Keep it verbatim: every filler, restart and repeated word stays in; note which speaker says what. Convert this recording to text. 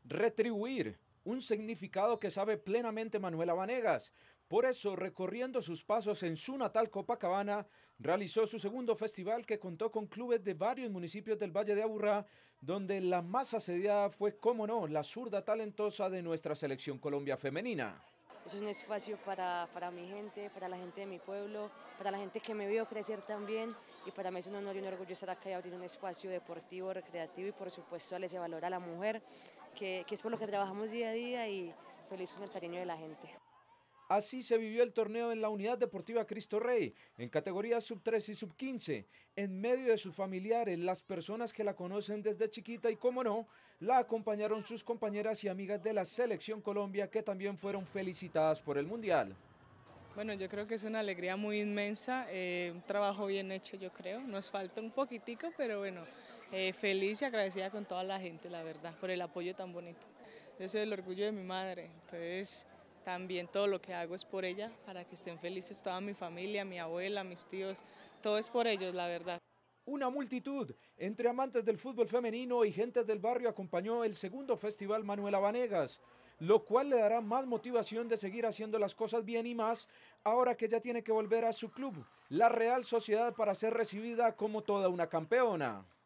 Speaker 1: Retribuir, un significado que sabe plenamente Manuela Vanegas. Por eso, recorriendo sus pasos en su natal Copacabana, realizó su segundo festival que contó con clubes de varios municipios del Valle de Aburrá, donde la más asediada fue, cómo no, la zurda talentosa de nuestra selección Colombia femenina.
Speaker 2: Es un espacio para, para mi gente, para la gente de mi pueblo, para la gente que me vio crecer también, y para mí es un honor y un orgullo estar acá y abrir un espacio deportivo, recreativo y por supuesto darle ese valor a la mujer, que, que es por lo que trabajamos día a día, y feliz con el cariño de la gente.
Speaker 1: Así se vivió el torneo en la Unidad Deportiva Cristo Rey, en categorías sub trece y sub quince, en medio de sus familiares, las personas que la conocen desde chiquita y, cómo no, la acompañaron sus compañeras y amigas de la Selección Colombia, que también fueron felicitadas por el Mundial.
Speaker 3: Bueno, yo creo que es una alegría muy inmensa, eh, un trabajo bien hecho, yo creo. Nos falta un poquitico, pero bueno, eh, feliz y agradecida con toda la gente, la verdad, por el apoyo tan bonito. Yo soy el orgullo de mi madre, entonces también todo lo que hago es por ella, para que estén felices toda mi familia, mi abuela, mis tíos, todo es por ellos, la verdad.
Speaker 1: Una multitud entre amantes del fútbol femenino y gentes del barrio acompañó el segundo festival Manuela Vanegas, lo cual le dará más motivación de seguir haciendo las cosas bien y más ahora que ya tiene que volver a su club, la Real Sociedad, para ser recibida como toda una campeona.